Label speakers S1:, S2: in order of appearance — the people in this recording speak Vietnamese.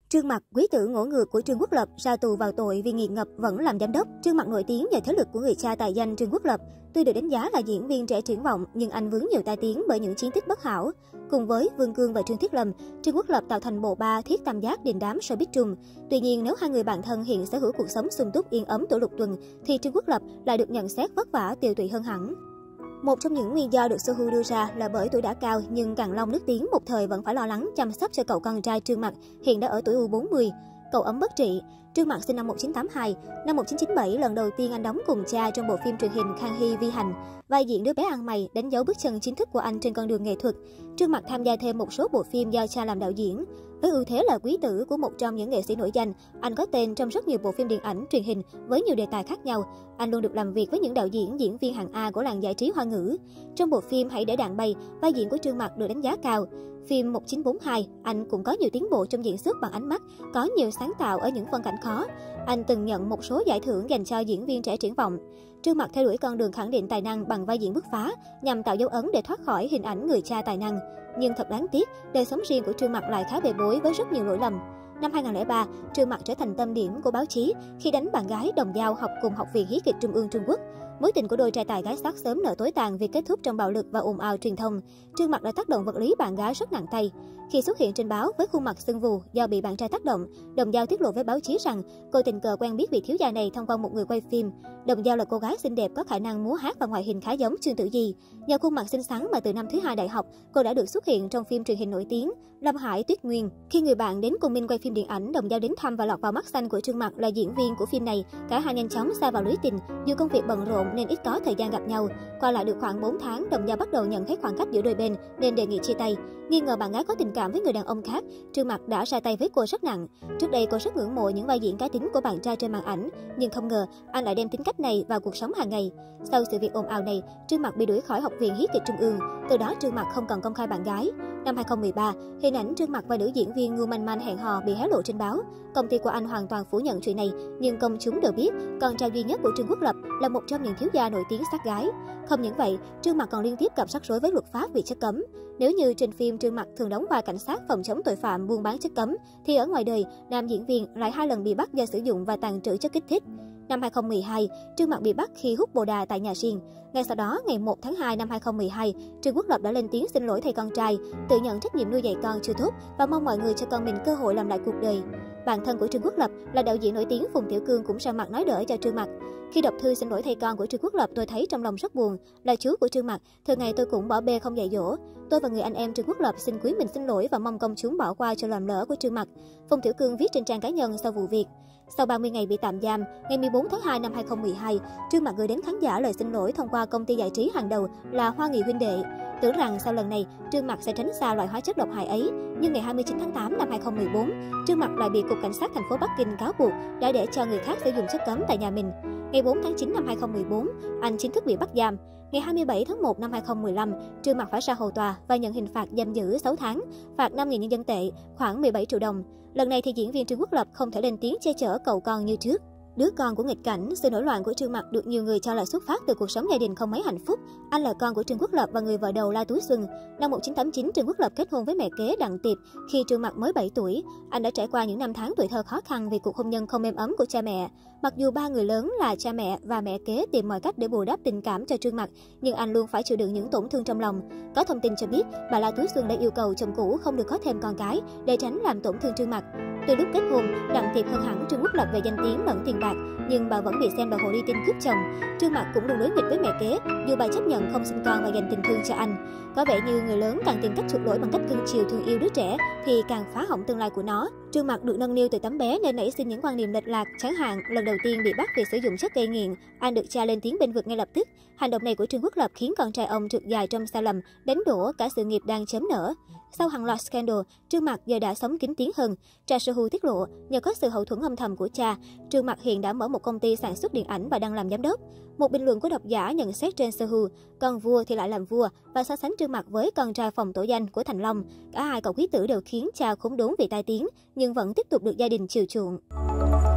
S1: Trương Mặc, quý tử ngỗ ngược của Trương Quốc Lập, ra tù vào tội vì nghiện ngập vẫn làm giám đốc. Trương Mặc nổi tiếng nhờ thế lực của người cha tài danh Trương Quốc Lập. Tuy được đánh giá là diễn viên trẻ triển vọng, nhưng anh vướng nhiều tai tiếng bởi những chiến tích bất hảo. Cùng với Vương Cương và Trương Thiết Lâm, Trương Quốc Lập tạo thành bộ ba thiết tam giác đình đám showbiz trùm. Tuy nhiên, nếu hai người bạn thân hiện sở hữu cuộc sống sung túc yên ấm tuổi lục tuần, thì Trương Quốc Lập lại được nhận xét vất vả tiều tụy hơn hẳn. Một trong những nguyên do được Sohu đưa ra là bởi tuổi đã cao nhưng Càn Long nức tiếng một thời vẫn phải lo lắng chăm sóc cho cậu con trai Trương Mặc, hiện đã ở tuổi U40. Cậu ấm bất trị. Trương Mặc sinh năm 1982. Năm 1997, lần đầu tiên anh đóng cùng cha trong bộ phim truyền hình Khang Hy Vi Hành. Vai diễn đứa bé ăn mày đánh dấu bước chân chính thức của anh trên con đường nghệ thuật. Trương Mặc tham gia thêm một số bộ phim do cha làm đạo diễn. Với ưu thế là quý tử của một trong những nghệ sĩ nổi danh, anh có tên trong rất nhiều bộ phim điện ảnh, truyền hình với nhiều đề tài khác nhau. Anh luôn được làm việc với những đạo diễn, diễn viên hạng A của làng giải trí Hoa ngữ. Trong bộ phim Hãy để đạn bay, vai diễn của Trương Mặc được đánh giá cao. Phim 1942, anh cũng có nhiều tiến bộ trong diễn xuất bằng ánh mắt, có nhiều sáng tạo ở những phân cảnh khó. Anh từng nhận một số giải thưởng dành cho diễn viên trẻ triển vọng. Trương Mặc theo đuổi con đường khẳng định tài năng bằng vai diễn bứt phá, nhằm tạo dấu ấn để thoát khỏi hình ảnh người cha tài năng. Nhưng thật đáng tiếc, đời sống riêng của Trương Mặc lại khá bề bối với rất nhiều lỗi lầm. Năm 2003, Trương Mặc trở thành tâm điểm của báo chí khi đánh bạn gái đồng dao học cùng Học viện Hí kịch Trung ương Trung Quốc. Mối tình của đôi trai tài gái sắc sớm nở tối tàn vì kết thúc trong bạo lực và ồn ào truyền thông. Trương Mặc đã tác động vật lý bạn gái rất nặng tay. Khi xuất hiện trên báo với khuôn mặt sưng vù do bị bạn trai tác động, đồng dao tiết lộ với báo chí rằng cô tình cờ quen biết vị thiếu gia này thông qua một người quay phim. Đồng dao là cô gái xinh đẹp có khả năng múa hát và ngoại hình khá giống Trương Tử Di. Nhờ khuôn mặt xinh xắn mà từ năm thứ 2 đại học, cô đã được xuất hiện trong phim truyền hình nổi tiếng Lâm Hải Tuyết Nguyên. Khi người bạn đến cùng Minh quay phim điện ảnh, đồng dao đến thăm và lọt vào mắt xanh của Trương Mặc là diễn viên của phim này. Cả hai nhanh chóng sa vào lưới tình, dù công việc bận rộn nên ít có thời gian gặp nhau. Qua lại được khoảng 4 tháng, đồng dao bắt đầu nhận thấy khoảng cách giữa đôi bên nên đề nghị chia tay. Nghi ngờ bạn gái có tình cảm với người đàn ông khác, Trương Mặc đã ra tay với cô rất nặng. Trước đây cô rất ngưỡng mộ những vai diễn cá tính của bạn trai trên màn ảnh, nhưng không ngờ anh lại đem tính cách này vào cuộc sống hàng ngày. Sau sự việc ồn ào này, Trương Mặc bị đuổi khỏi Học viện Hí kịch Trung ương. Từ đó Trương Mặc không còn công khai bạn gái. Năm 2013, hình ảnh Trương Mặc và nữ diễn viên Ngưu Manh Manh hẹn hò bị hé lộ trên báo. Công ty của anh hoàn toàn phủ nhận chuyện này, nhưng công chúng đều biết con trai duy nhất của Trương Quốc Lập là một trong những thiếu gia nổi tiếng sát gái. Không những vậy, Trương Mặc còn liên tiếp gặp rắc rối với luật pháp vì chất cấm. Nếu như trên phim Trương Mặc thường đóng vai cảnh sát phòng chống tội phạm buôn bán chất cấm, thì ở ngoài đời, nam diễn viên lại 2 lần bị bắt do sử dụng và tàng trữ chất kích thích. Năm 2012, Trương Mặc bị bắt khi hút bồ đà tại nhà riêng. Ngay sau đó, ngày 1 tháng 2 năm 2012, Trương Quốc Lập đã lên tiếng xin lỗi thầy con trai, tự nhận trách nhiệm nuôi dạy con chưa tốt và mong mọi người cho con mình cơ hội làm lại cuộc đời. Bạn thân của Trương Quốc Lập là đạo diễn nổi tiếng Phùng Tiểu Cương cũng ra mặt nói đỡ cho Trương Mặc. Khi đọc thư xin lỗi thầy con của Trương Quốc Lập, tôi thấy trong lòng rất buồn. Là chú của Trương Mặc, thường ngày tôi cũng bỏ bê không dạy dỗ. Tôi và người anh em Trương Quốc Lập xin quý mình xin lỗi và mong công chúng bỏ qua cho lầm lỡ của Trương Mặc. Phùng Tiểu Cương viết trên trang cá nhân sau vụ việc. Sau 30 ngày bị tạm giam, ngày 14 tháng 2 năm 2012, Trương Mặc gửi đến khán giả lời xin lỗi thông qua công ty giải trí hàng đầu là Hoa Nghị huynh đệ. Tưởng rằng sau lần này, Trương Mặc sẽ tránh xa loại hóa chất độc hại ấy, nhưng ngày 29 tháng 8 năm 2014, Trương Mặc lại bị Cục Cảnh sát thành phố Bắc Kinh cáo buộc đã để cho người khác sử dụng chất cấm tại nhà mình. Ngày 4 tháng 9 năm 2014, anh chính thức bị bắt giam. Ngày 27 tháng 1 năm 2015, Trương Mặc phải ra hầu tòa và nhận hình phạt giam giữ 6 tháng, phạt 5.000 nhân dân tệ, khoảng 17 triệu đồng. Lần này thì diễn viên Trương Quốc Lập không thể lên tiếng che chở cậu con như trước. Đứa con của nghịch cảnh, sự nổi loạn của Trương Mặc được nhiều người cho là xuất phát từ cuộc sống gia đình không mấy hạnh phúc. Anh là con của Trương Quốc Lập và người vợ đầu La Tú Xuân. Năm 1989, Trương Quốc Lập kết hôn với mẹ kế Đặng Tiệp khi Trương Mặc mới 7 tuổi. Anh đã trải qua những năm tháng tuổi thơ khó khăn vì cuộc hôn nhân không êm ấm của cha mẹ. Mặc dù ba người lớn là cha mẹ và mẹ kế tìm mọi cách để bù đắp tình cảm cho Trương Mặc, nhưng anh luôn phải chịu đựng những tổn thương trong lòng. Có thông tin cho biết, bà La Tú Xuân đã yêu cầu chồng cũ không được có thêm con cái để tránh làm tổn thương Trương Mặc. Từ lúc kết hôn, Đặng Tiệp hơn hẳn Trương Quốc Lập về danh tiếng lẫn tiền bạc, nhưng bà vẫn bị xem là hồ ly tinh cướp chồng. Trương Mặc cũng luôn đối nghịch với mẹ kế, dù bà chấp nhận không sinh con và dành tình thương cho anh. Có vẻ như người lớn càng tìm cách chuộc lỗi bằng cách cưng chiều thương yêu đứa trẻ thì càng phá hỏng tương lai của nó. Trương Mặc được nâng niu từ tấm bé nên nảy sinh những quan niệm lệch lạc, chẳng hạn lần đầu tiên bị bắt vì sử dụng chất gây nghiện, anh được cha lên tiếng bênh vực ngay lập tức. Hành động này của Trương Quốc Lập khiến con trai ông trượt dài trong sai lầm, đánh đổ cả sự nghiệp đang chớm nở. Sau hàng loạt scandal, Trương Mặc giờ đã sống kín tiếng hơn. Cha Sohu tiết lộ, nhờ có sự hậu thuẫn âm thầm của cha, Trương Mặc hiện đã mở một công ty sản xuất điện ảnh và đang làm giám đốc. Một bình luận của độc giả nhận xét trên Sohu, con vua thì lại làm vua và so sánh Trương Mặc với con trai phòng tổ danh của Thành Long. Cả hai cậu quý tử đều khiến cha khốn đốn vì tai tiếng, nhưng vẫn tiếp tục được gia đình chiều chuộng.